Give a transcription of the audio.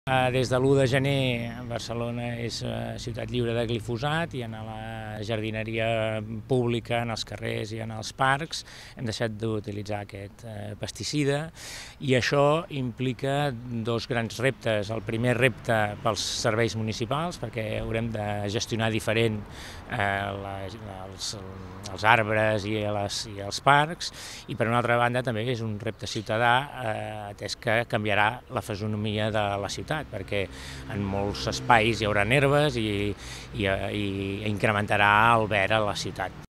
Des de l'1 de gener Barcelona és ciutat lliure de glifosat i en la jardineria pública, en els carrers i en els parcs hem deixat d'utilitzar aquest pesticida i això implica dos grans reptes. El primer repte pels serveis municipals, perquè haurem de gestionar diferent els arbres i els parcs, i per una altra banda també és un repte ciutadà, atès que canviarà la fisonomia de la ciutat, perquè en molts espais hi haurà herbes i incrementarà el verd a la ciutat.